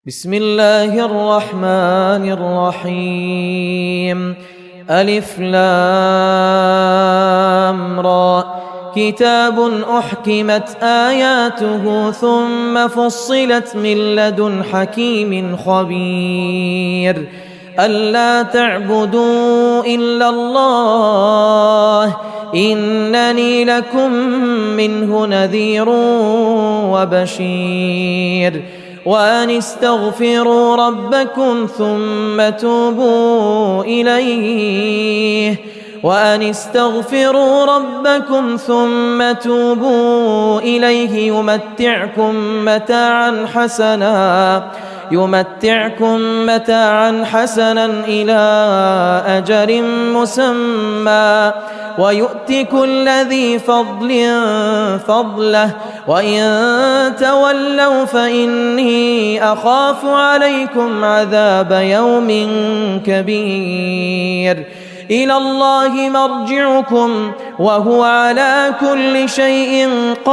بسم الله الرحمن الرحيم. ألف لام را، كتاب أحكمت آياته ثم فصلت من لدن حكيم خبير. ألا تعبدوا إلا الله إنني لكم منه نذير وبشير. وأن استغفروا ربكم ثم توبوا إليه يمتعكم متاعا حسنا إلى أجل مسمى ويؤت كل ذي فضل فضله وإن تولوا فإني أخاف عليكم عذاب يوم كبير. إلى الله مرجعكم وهو على كل شيء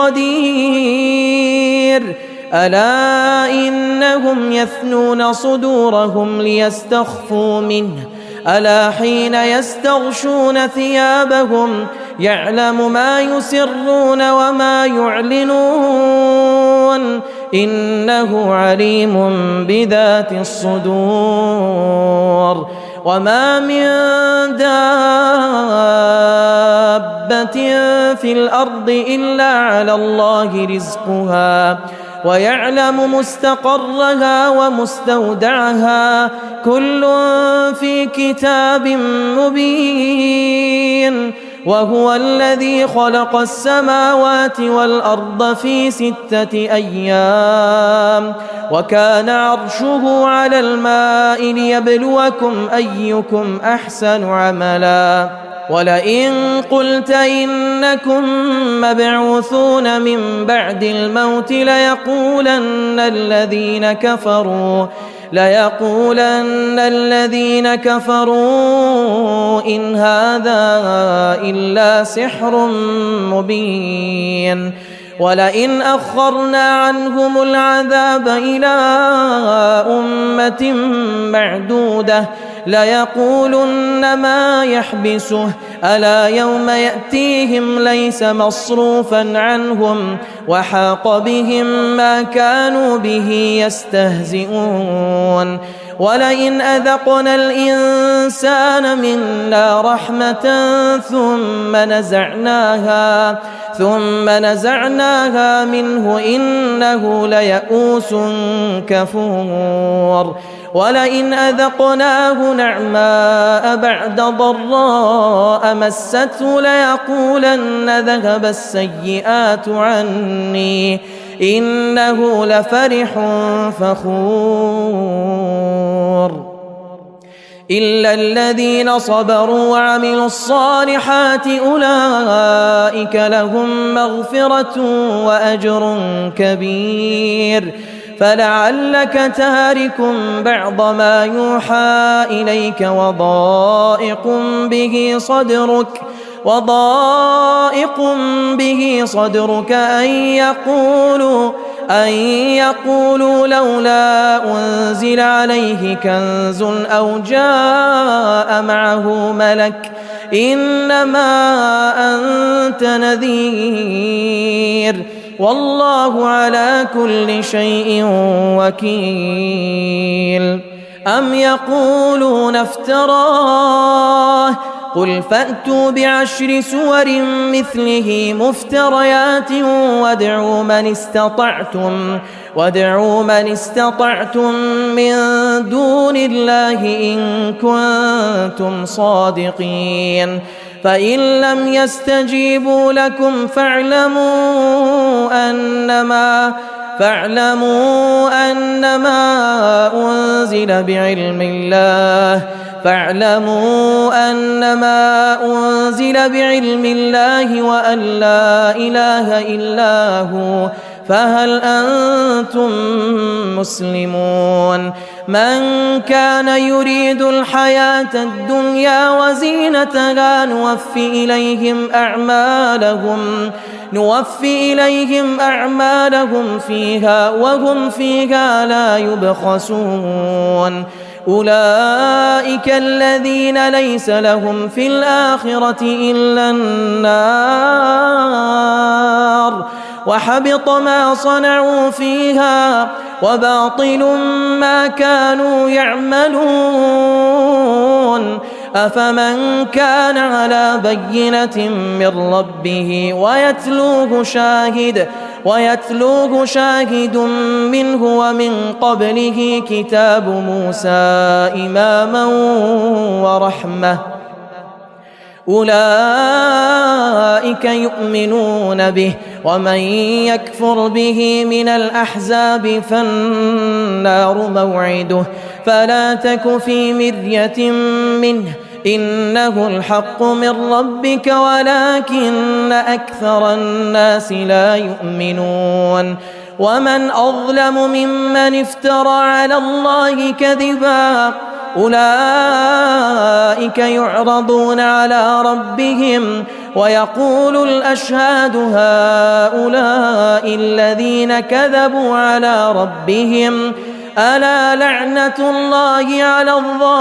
قدير. ألا إنهم يثنون صدورهم ليستخفوا منه ألا حين يستغشون ثيابهم يعلم ما يسرون وما يعلنون إنه عليم بذات الصدور. وما من دابة في الأرض إلا على الله رزقها ويعلم مستقرها ومستودعها كل في كتاب مبين. وهو الذي خلق السماوات والأرض في 6 أيام وكان عرشه على الماء ليبلوكم أيكم أحسن عملا. ولئن قلت إنكم مبعوثون من بعد الموت ليقولن الذين كفروا إن هذا إلا سحر مبين. ولئن أخرنا عنهم العذاب إلى أمة معدودة ليقولن ما يحبسه ألا يوم يأتيهم ليس مصروفا عنهم وحاق بهم ما كانوا به يستهزئون. ولئن أذقنا الإنسان منا رحمة ثم نزعناها منه إنه ليئوس كفور. ولئن أذقناه نعماء بعد ضراء مسته ليقولن ذهب السيئات عني إنه لفرح فخور. إلا الذين صبروا وعملوا الصالحات أولئك لهم مغفرة وأجر كبير. فلعلك تارك بعض ما يوحى إليك وضائق به صدرك أن يقولوا لولا أنزل عليه كنز أو جاء معه ملك إنما أنت نذير والله على كل شيء وكيل. أم يقولون افتراه قل فأتوا ب10 سور مثله مفتريات وادعوا من استطعتم من دون الله إن كنتم صادقين. فإن لم يستجيبوا لكم فاعلموا أنما أنزل بعلم الله وأن لا إله إلا هو فهل أنتم مسلمون. من كان يريد الحياة الدنيا وزينتها نوفي إليهم نوفي إليهم أعمالهم فيها وهم فيها لا يبخسون أولئك الذين ليس لهم في الآخرة إلا النار وحبط ما صنعوا فيها وباطل ما كانوا يعملون أفمن كان على بينة من ربه ويتلوه شاهد منه ومن قبله كتاب موسى إماما ورحمة أولئك يؤمنون به ومن يكفر به من الأحزاب فالنار موعده فلا تك في مرية منه إنه الحق من ربك ولكن أكثر الناس لا يؤمنون ومن أظلم ممن افترى على الله كذبا أولئك يعرضون على ربهم ويقول الأشهاد هؤلاء الذين كذبوا على ربهم ألا لعنة الله على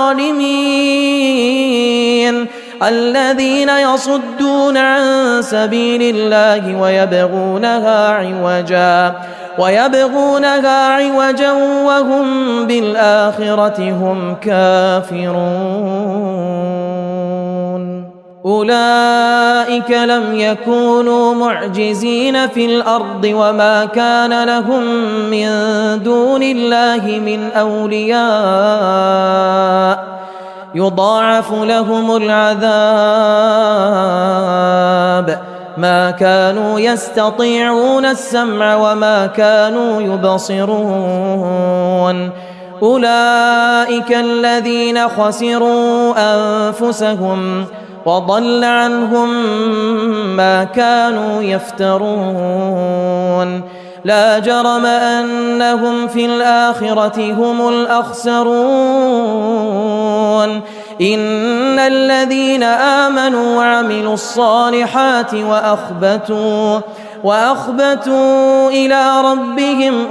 الظالمين الذين يصدون عن سبيل الله ويبغونها عوجا وهم بالآخرة هم كافرون أولئك لم يكونوا معجزين في الأرض وما كان لهم من دون الله من أولياء يضاعف لهم العذاب ما كانوا يستطيعون السمع وما كانوا يبصرون أولئك الذين خسروا أنفسهم وضل عنهم ما كانوا يفترون لا جرم أنهم في الآخرة هم الأخسرون إن الذين آمنوا وعملوا الصالحات وأخبتوا إلى ربهم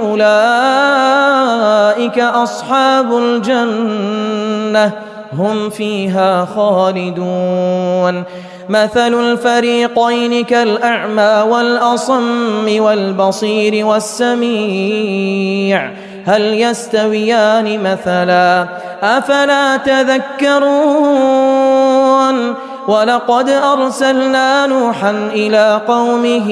أولئك أصحاب الجنة هم فيها خالدون مثل الفريقين كالأعمى والأصم والبصير والسميع هل يستويان مثلا أفلا تذكرون ولقد أرسلنا نوحا إلى قومه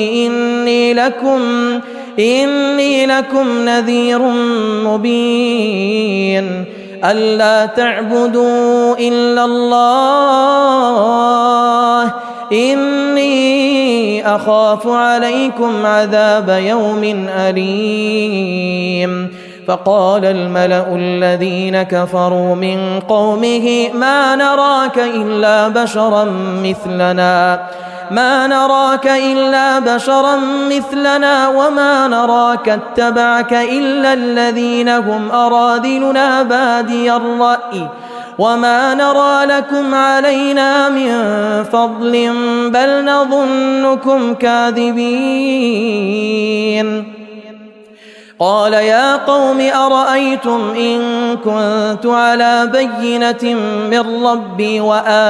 إني لكم نذير مبين ألا تعبدوا إلا الله إني أخاف عليكم عذاب يوم أليم فقال الملأ الذين كفروا من قومه ما نراك إلا بشرا مثلنا وما نراك اتبعك إلا الذين هم أراذلنا بادي الرأي وما نرى لكم علينا من فضل بل نظنكم كاذبين قال يا قوم أرأيتم إن كنت على بينة من ربي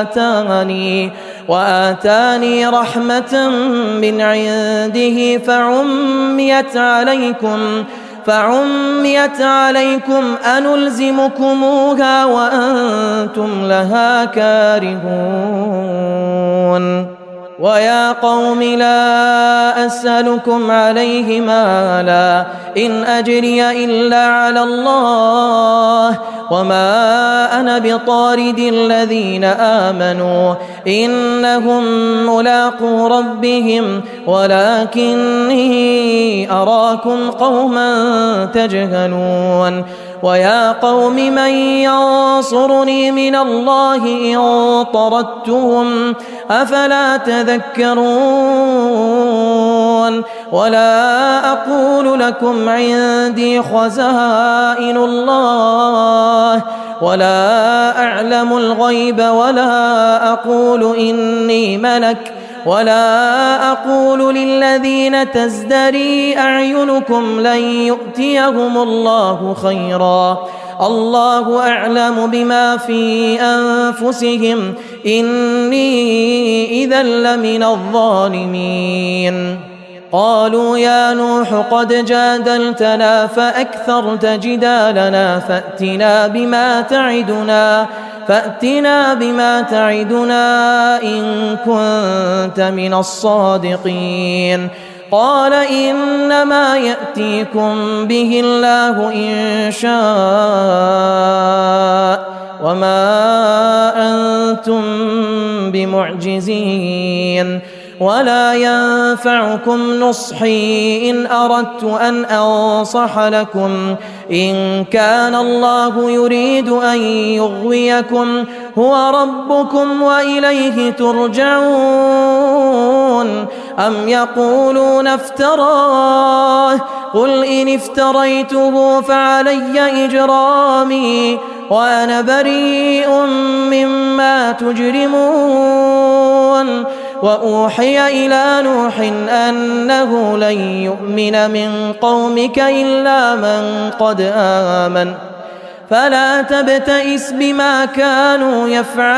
وآتاني رحمة من عنده فعميت عليكم أنلزمكموها وأنتم لها كارهون ويا قوم لا أسألكم عليه مالا إن أجري إلا على الله وما أنا بطارد الذين آمنوا إنهم ملاقو ربهم ولكني أراكم قوما تجهلون ويا قوم من ينصرني من الله إن طردتهم أفلا تذكرون ولا أقول لكم عندي خزائن الله ولا أعلم الغيب ولا أقول إني ملك ولا أقول للذين تزدري أعينكم لن يؤتيهم الله خيرا الله أعلم بما في أنفسهم إني إذا لمن الظالمين. قالوا يا نوح قد جادلتنا فأكثرت جدالنا فأتنا بما تعدنا إن كنت من الصادقين. قال إنما يأتيكم به الله إن شاء وما أنتم بمعجزين ولا ينفعكم نصحي إن أردت أن أنصح لكم إن كان الله يريد أن يغويكم هو ربكم وإليه ترجعون. أم يقولون افتراه قل إن افتريته فعلي إجرامي وأنا بريء مما تجرمون. وأوحي إلى نوح أنه لن يؤمن من قومك إلا من قد آمن فلا تبتئس بما كانوا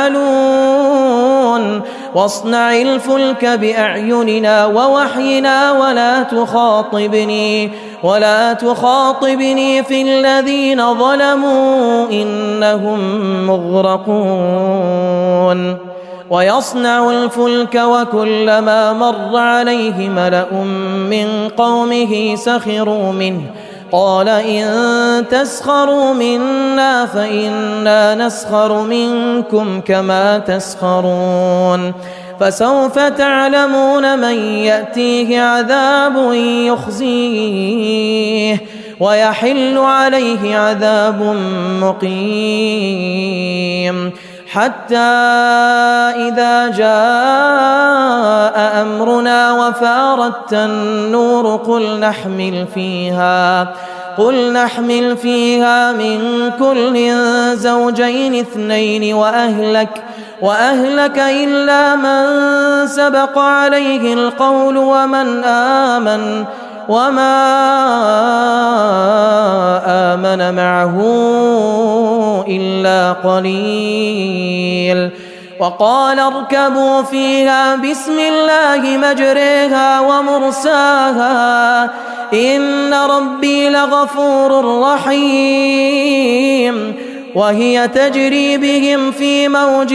يفعلون واصنع الفلك بأعيننا ووحينا ولا تخاطبني في الذين ظلموا إنهم مغرقون. ويصنع الفلك وكلما مر عليه ملأ من قومه سخروا منه قال إن تسخروا منا فإنا نسخر منكم كما تسخرون. فسوف تعلمون من يأتيه عذاب يخزيه ويحل عليه عذاب مقيم. حتى إذا جاء أمرنا وفارت النور قل نحمل فيها من كل زوجين اثنين وأهلك إلا من سبق عليه القول ومن آمن وما آمن معه إلا قليل. وقال اركبوا فيها بسم الله مجريها ومرساها إن ربي لغفور رحيم. وهي تجري بهم في موج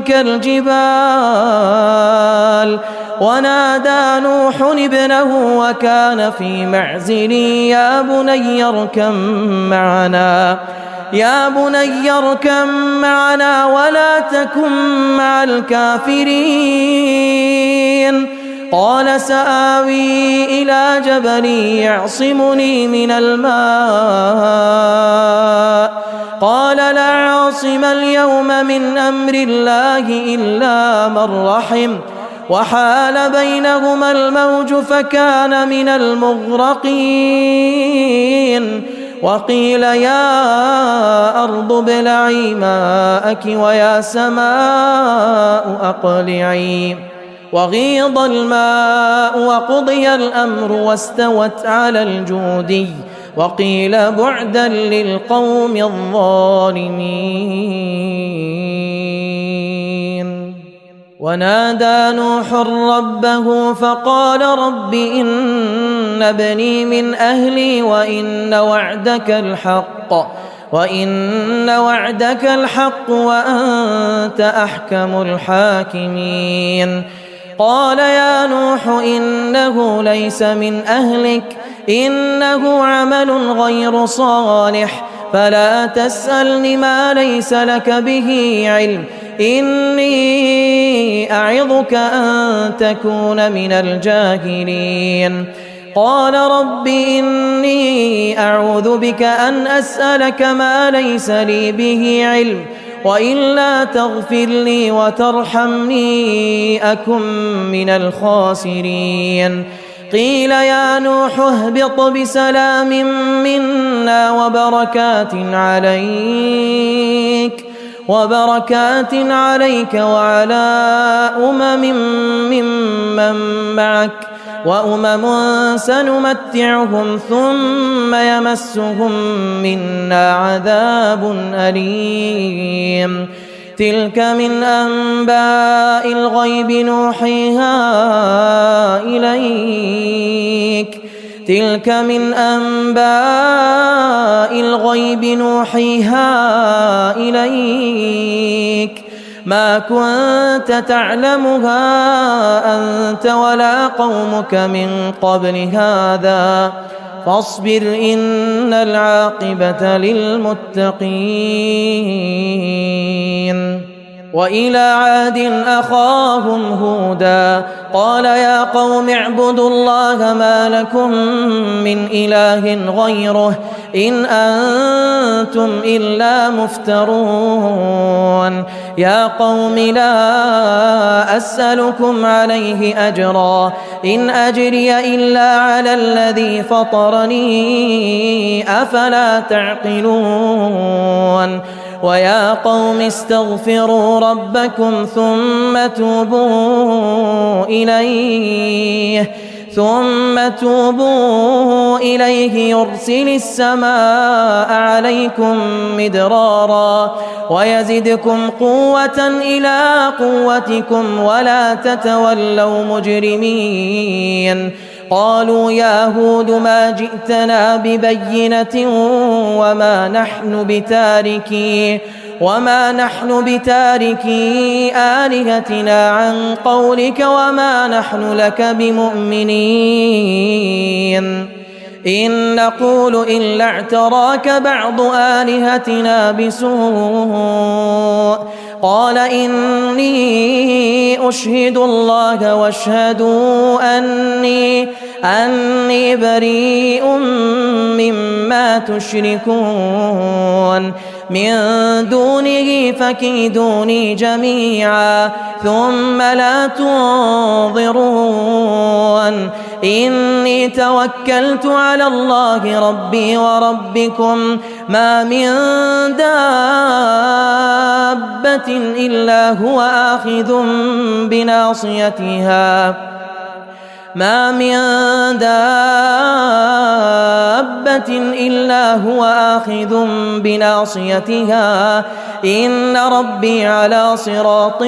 كالجبال ونادى نوح ابنه وكان في معزل يا بني اركب معنا ولا تكن مع الكافرين. قال سآوي إلى جبل يعصمني من الماء قال لا عاصم اليوم من أمر الله إلا من رحم وحال بينهما الموج فكان من المغرقين. وقيل يا أرض ابلعي ماءك ويا سماء أقلعي وغيض الماء وقضي الأمر واستوت على الجودي وقيل بعدا للقوم الظالمين. ونادى نوح ربه فقال رب إن ابني من أهلي وإن وعدك الحق وأنت أحكم الحاكمين. قال يا نوح إنه ليس من أهلك إنه عمل غير صالح فلا تسألني ما ليس لك به علم إني أعظك أن تكون من الجاهلين. قال رب إني أعوذ بك أن أسألك ما ليس لي به علم وإلا تغفر لي وترحمني أكن من الخاسرين. قيل يا نوح اهبط بسلام منا وبركات عليك وبركات عليك وعلى ممن معك وأمم سنمتعهم ثم يمسهم منا عذاب أليم تلك من أنباء الغيب نوحيها إليك تلك من أنباء الغيب نوحيها إليك ما كنت تعلمها أنت ولا قومك من قبل هذا فاصبر إن العاقبة للمتقين وإلى عاد أخاهم هودا قال يا قوم اعبدوا الله ما لكم من إله غيره إن أنتم إلا مفترون يا قوم لا أسألكم عليه أجرا إن أجري إلا على الذي فطرني أفلا تعقلون ويا قوم استغفروا ربكم ثم توبوا إليه يرسل السماء عليكم مدرارا ويزدكم قوة إلى قوتكم ولا تتولوا مجرمين قالوا يا هود ما جئتنا ببينة وما نحن بتاركي آلهتنا عن قولك وما نحن لك بمؤمنين إن نقول إلا اعتراك بعض آلهتنا بسوء قال إني أشهد الله واشهدوا أني بريء مما تشركون من دونه فكيدوني جميعا ثم لا تنظرون إني توكلت على الله ربي وربكم ما من دابة إلا هو آخذ بناصيتها إن ربي على صراط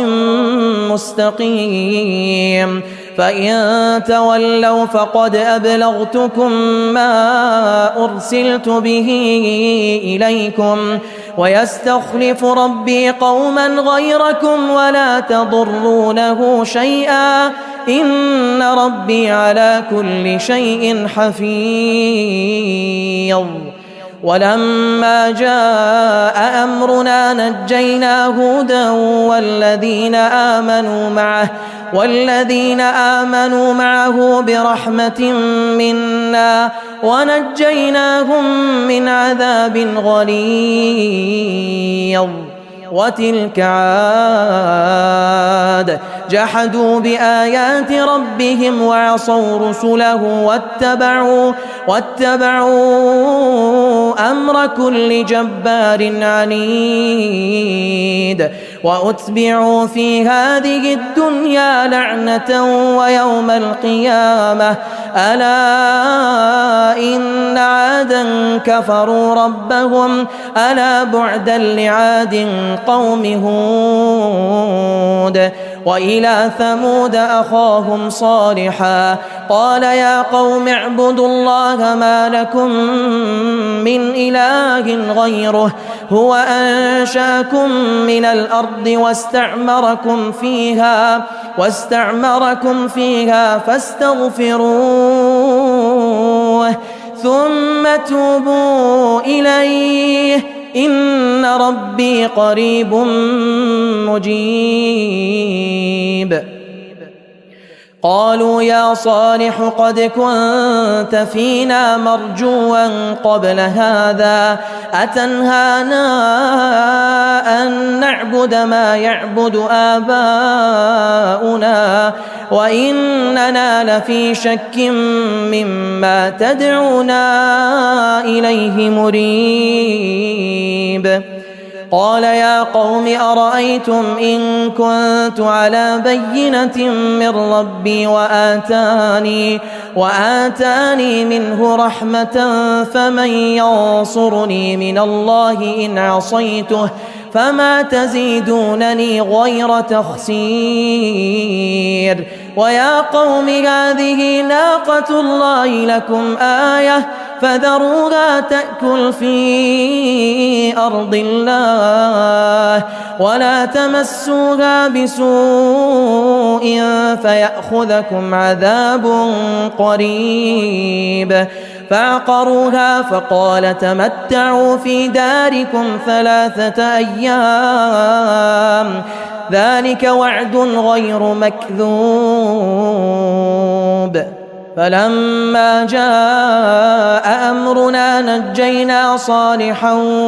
مستقيم فإن تولوا فقد أبلغتكم ما أرسلت به إليكم ويستخلف ربي قوما غيركم ولا تضرونه شيئا إن ربي على كل شيء حفيظ ولما جاء أمرنا نجينا هودا والذين آمنوا معه برحمة منا ونجيناهم من عذاب غليظ وتلك عاد جحدوا بآيات ربهم وعصوا رسله واتبعوا أمر كل جبار عنيد وأتبعوا في هذه الدنيا لعنة ويوم القيامة ألا إن عادا كفروا ربهم ألا بعدا لعاد قوم هود وإلى ثمود أخاهم صالحا قال يا قوم اعبدوا الله ما لكم من إله غيره هو أنشأكم من الأرض واستعمركم فيها فاستغفروه ثم توبوا إليه إن ربي قريب مجيب قالوا يا صالح قد كنت فينا مرجوا قبل هذا أتنهانا أن نعبد ما يعبد آباؤنا وإننا لفي شك مما تدعونا إليه مريب قال يا قوم أرأيتم إن كنت على بينة من ربي وآتاني منه رحمة فمن ينصرني من الله إن عصيته فما تزيدونني غير تخسير ويا قوم هذه ناقة الله لكم آية فذروها تأكل في أرض الله ولا تمسوها بسوء فيأخذكم عذاب قريب فعقروها فقال تمتعوا في داركم 3 أيام ذلك وعد غير مكذوب فلما جاء أمرنا نجينا صالحا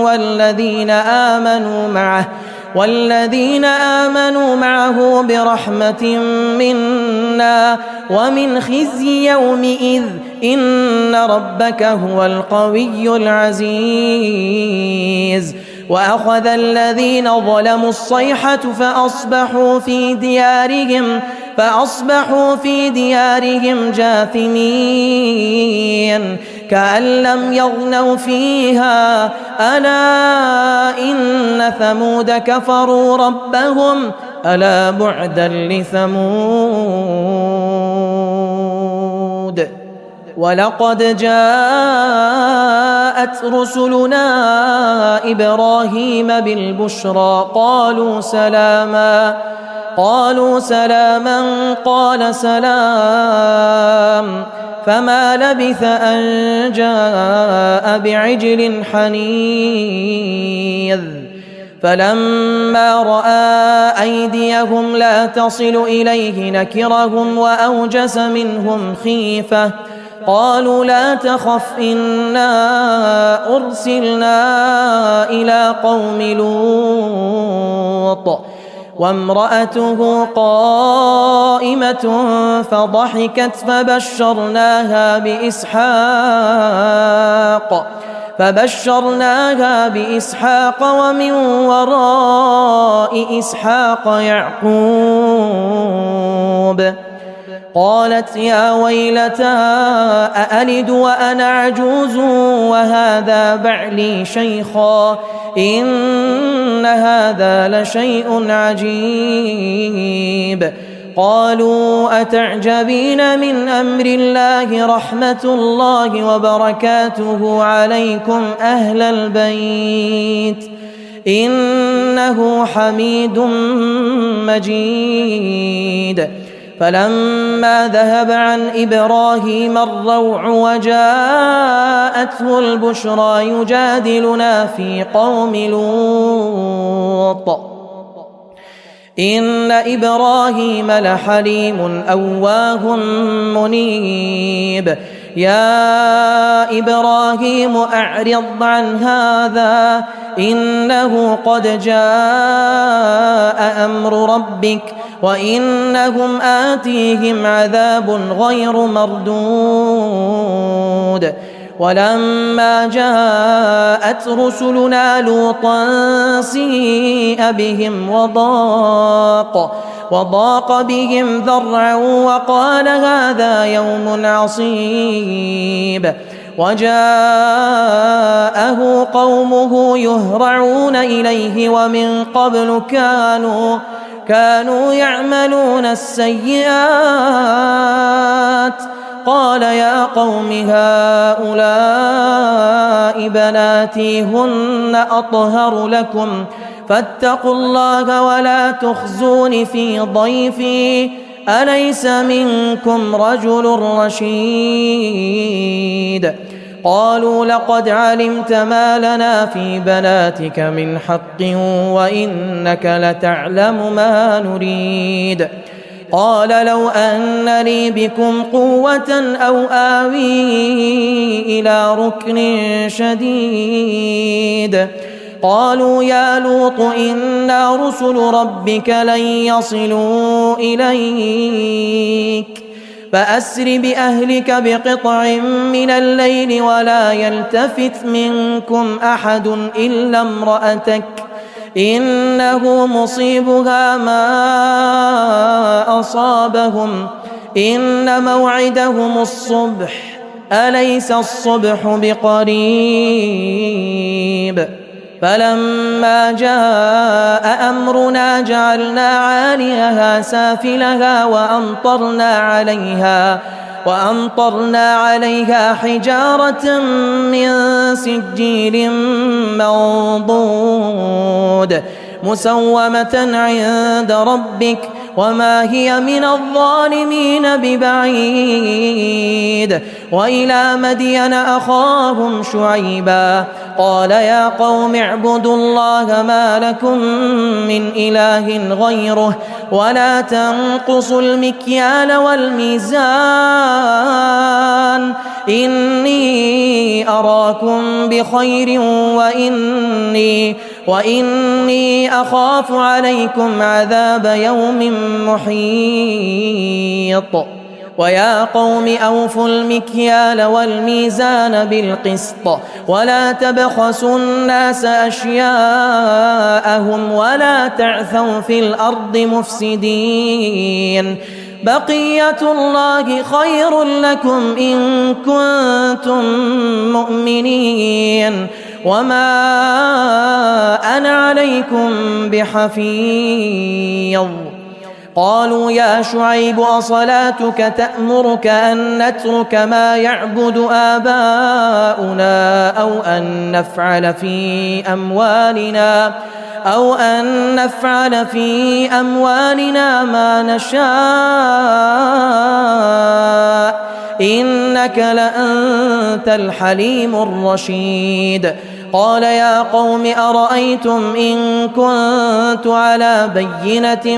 والذين آمنوا معه برحمة منا ومن خزي يومئذ إن ربك هو القوي العزيز وأخذ الذين ظلموا الصيحة فأصبحوا في ديارهم جاثمين كأن لم يغنوا فيها ألا إن ثمود كفروا ربهم ألا بعدا لثمود ولقد جاءت رسلنا إبراهيم بالبشرى قالوا سلاما قال سلام فما لبث أن جاء بعجل حنيذ فلما رأى أيديهم لا تصل إليه نكرهم وأوجس منهم خيفة قالوا لا تخف إنا أرسلنا إلى قوم لوط وامرأته قائمة فضحكت فبشرناها بإسحاق ومن وراء إسحاق يعقوب قالت يا ويلتى أألد وأنا عجوز وهذا بعلي شيخا إن هذا لشيء عجيب قالوا أتعجبين من أمر الله رحمة الله وبركاته عليكم أهل البيت إنه حميد مجيد فلما ذهب عن إبراهيم الروع وجاءته البشرى يجادلنا في قوم لوط إن إبراهيم لحليم أواه منيب يا إبراهيم أعرض عن هذا إنه قد جاء أمر ربك وإنهم آتيهم عذاب غير مردود ولما جاءت رسلنا لوطا سيء بهم وضاق بهم ذرعا وقال هذا يوم عصيب وجاءه قومه يهرعون إليه ومن قبل كانوا يعملون السيئات قال يا قوم هؤلاء بناتي هن أطهر لكم فاتقوا الله ولا تخزون في ضيفي أليس منكم رجل رشيد قالوا لقد علمت ما لنا في بناتك من حق وإنك لتعلم ما نريد قال لو أن لي بكم قوة أو آوي إلى ركن شديد قالوا يا لوط إنا رسل ربك لن يصلوا إليك فأسر بأهلك بقطع من الليل ولا يلتفت منكم أحد إنه مصيبها ما أصابهم إن موعدهم الصبح أليس الصبح بقريب فلما جاء أمرنا جعلنا عاليها سافلها وأمطرنا عليها حجارة من سجيل منضود مسومة عند ربك وما هي من الظالمين ببعيد وإلى مدين أخاهم شعيبا قال يا قوم اعبدوا الله ما لكم من إله غيره ولا تنقصوا المكيال والميزان إني أراكم بخير وإني أخاف عليكم عذاب يوم محيط ويا قوم أوفوا المكيال والميزان بالقسط ولا تبخسوا الناس أشياءهم ولا تعثوا في الأرض مفسدين بقية الله خير لكم إن كنتم مؤمنين وما أنا عليكم بحفيظ قالوا يا شعيب أصلاتك تأمرك أن نترك ما يعبد آباؤنا أو أن نفعل في أموالنا ما نشاء إنك لأنت الحليم الرشيد قال يا قوم أرأيتم إن كنت على بينة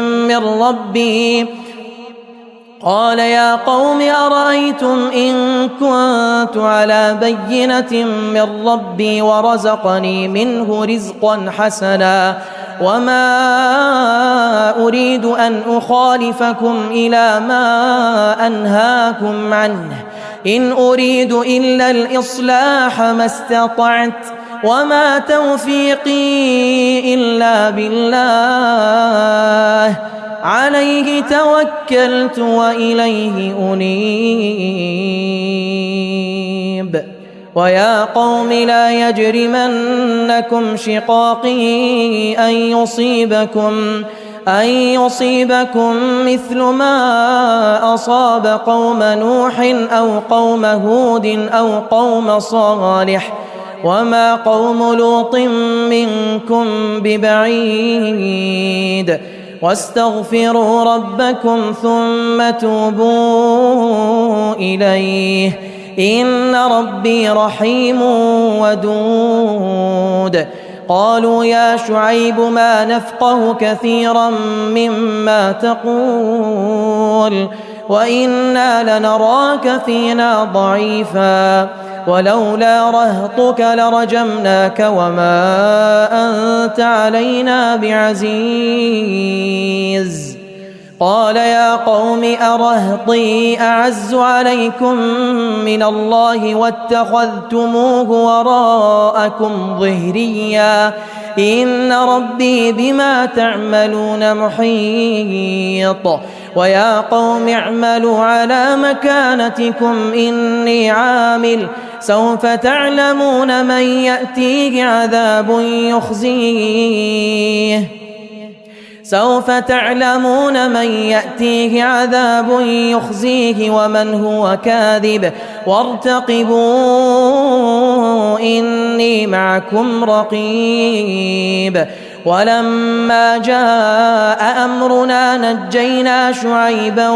من ربي ورزقني منه رزقا حسنا وما أريد أن أخالفكم إلى ما أنهاكم عنه إن أريد إلا الإصلاح ما استطعت وما توفيقي إلا بالله عليه توكلت وإليه أنيب ويا قوم لا يجرمنكم شقاقي أن يصيبكم مثل ما أصاب قوم نوح أو قوم هود أو قوم صالح وما قوم لوط منكم ببعيد واستغفروا ربكم ثم توبوا إليه إن ربي رحيم ودود قالوا يا شعيب ما نفقه كثيرا مما تقول وإنا لنراك فينا ضعيفا ولولا رهطك لرجمناك وما أنت علينا بعزيز قال يا قوم أرهطي أعز عليكم من الله واتخذتموه وراءكم ظهريا إن ربي بما تعملون محيط ويا قوم اعملوا على مكانتكم إني عامل سوف تعلمون من يأتيه عذاب يخزيه ومن هو كاذب وارتقبوا إني معكم رقيب ولما جاء أمرنا نجينا شعيبا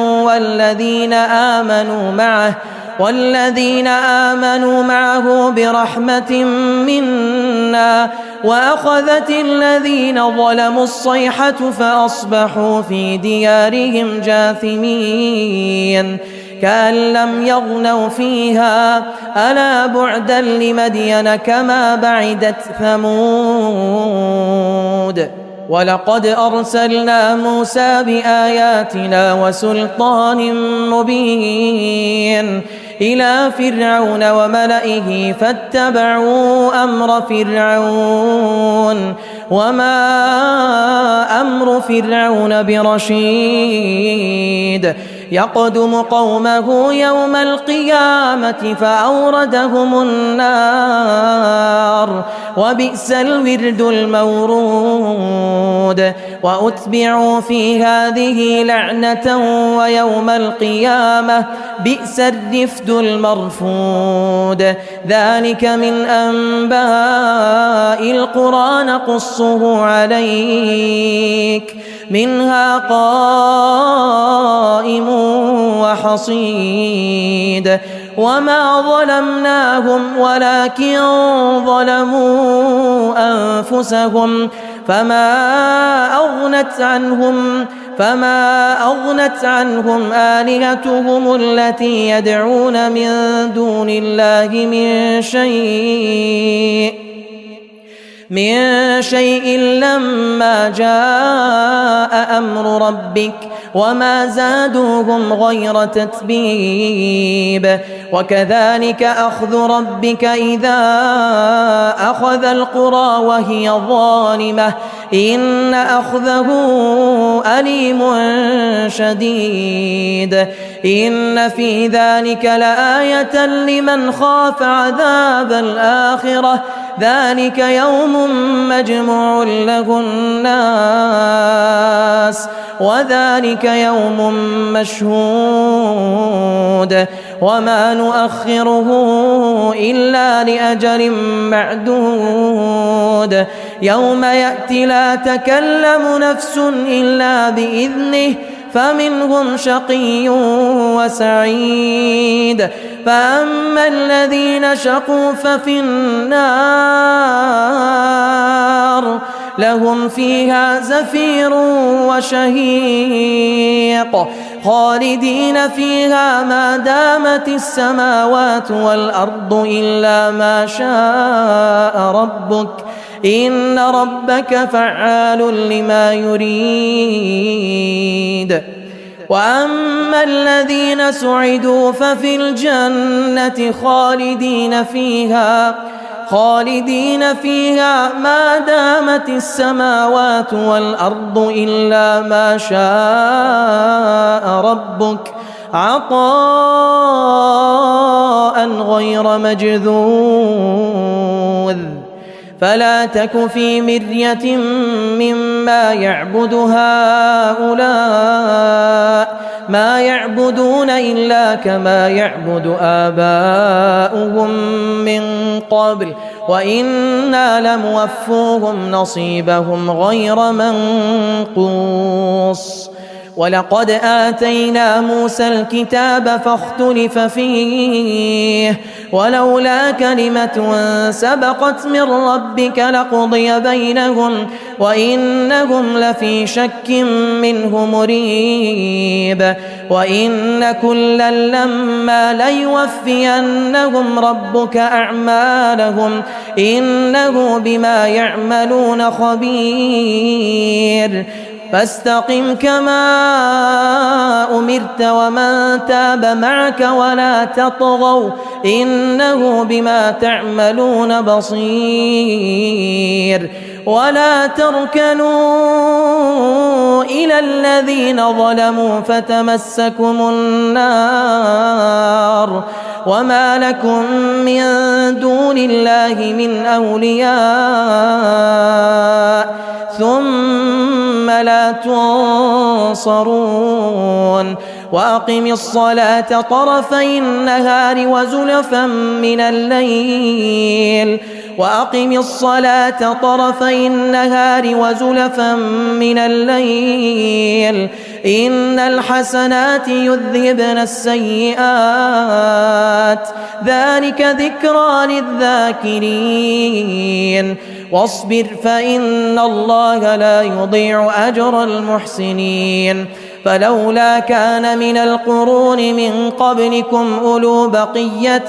والذين آمنوا معه برحمة منا وأخذت الذين ظلموا الصيحة فأصبحوا في ديارهم جاثمين كأن لم يغنوا فيها ألا بعدا لمدين كما بعدت ثمود ولقد أرسلنا موسى بآياتنا وسلطان مبين إلى فرعون وملئه فاتبعوا أمر فرعون وما أمر فرعون برشيد يقدم قومه يوم القيامة فأوردهم النار وبئس الورد المورود وأتبعوا في هذه لعنة ويوم القيامة بئس الرفد المرفود ذلك من أنباء القرى نقصه عليك منها قائم وحصيد وما ظلمناهم ولكن ظلموا أنفسهم فما أغنت عنهم آلهتهم التي يدعون من دون الله من شيء لما جاء أمر ربك وما زادوهم غير تتبيب وكذلك أخذ ربك إذا أخذ القرى وهي ظالمة إن أخذه أليم شديد إن في ذلك لآية لمن خاف عذاب الآخرة ذلك يوم مجموع له الناس وذلك يوم مشهود وما نؤخره إلا لأجل معدود يوم يأتي لا تكلم نفس إلا بإذنه فمنهم شقي وسعيد فأما الذين شقوا ففي النار لهم فيها زفير وشهيق خالدين فيها ما دامت السماوات والأرض إلا ما شاء ربك إن ربك فعال لما يريد وأما الذين سعدوا ففي الجنة خالدين فيها ما دامت السماوات والأرض إلا ما شاء ربك عطاء غير مجذوذ فلا تك في مرية مما يعبد هؤلاء ما يعبدون إلا كما يعبد آباؤهم من قبل وإنا لموفوهم نصيبهم غير منقوص ولقد آتينا موسى الكتاب فاختلف فيه ولولا كلمة سبقت من ربك لقضي بينهم وإنهم لفي شك منه مريب وإن كلا لما ليوفينهم ربك أعمالهم إنه بما يعملون خبير فاستقم كما أمرت ومن تاب معك ولا تطغوا إنه بما تعملون بصير ولا تركنوا إلى الذين ظلموا فتمسكم النار وما لكم من دون الله من أولياء ثم لا تنصرون وأقم الصلاة طرفي النهار وزلفا من الليل وأقم الصلاة طرفي النهار وزلفا من الليل إن الحسنات يذهبن السيئات ذلك ذكرى للذاكرين واصبر فإن الله لا يضيع أجر المحسنين فلولا كان من القرون من قبلكم أولو بقية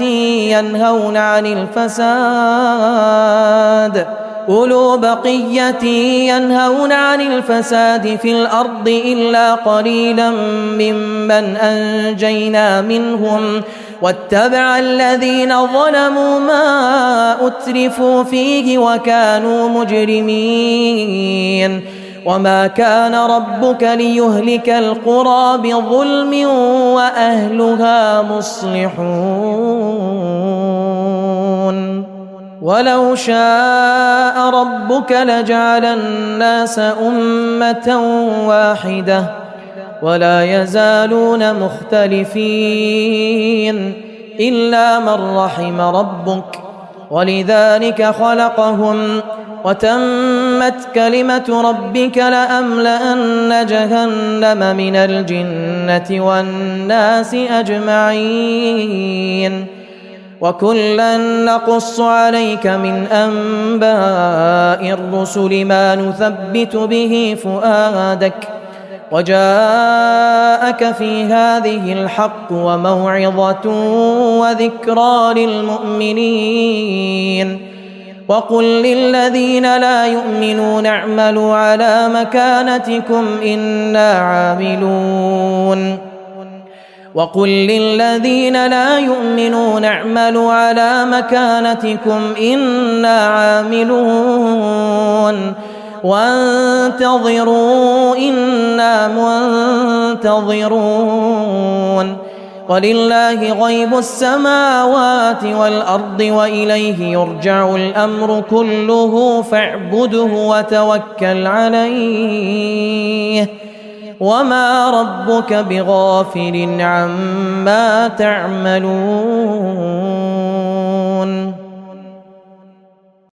ينهون عن الفساد في الأرض إلا قليلا ممن أنجينا منهم واتبع الذين ظلموا ما أترفوا فيه وكانوا مجرمين وما كان ربك ليهلك القرى بظلم وأهلها مصلحون ولو شاء ربك لجعل الناس أمة واحدة ولا يزالون مختلفين إلا من رحم ربك ولذلك خلقهم وتمت كلمة ربك لأملأن جهنم من الجنة والناس أجمعين وكلا نقص عليك من أنباء الرسل ما نثبت به فؤادك وجاءك في هذه الحق وموعظة وذكرى للمؤمنين وقل للذين لا يؤمنون اعملوا على مكانتكم إنا عاملون وقل للذين لا يؤمنون اعملوا على مكانتكم إنا عاملون وانتظروا إنا منتظرون ولله غيب السماوات والأرض وإليه يرجع الأمر كله فاعبده وتوكل عليه وما ربك بغافل عما تعملون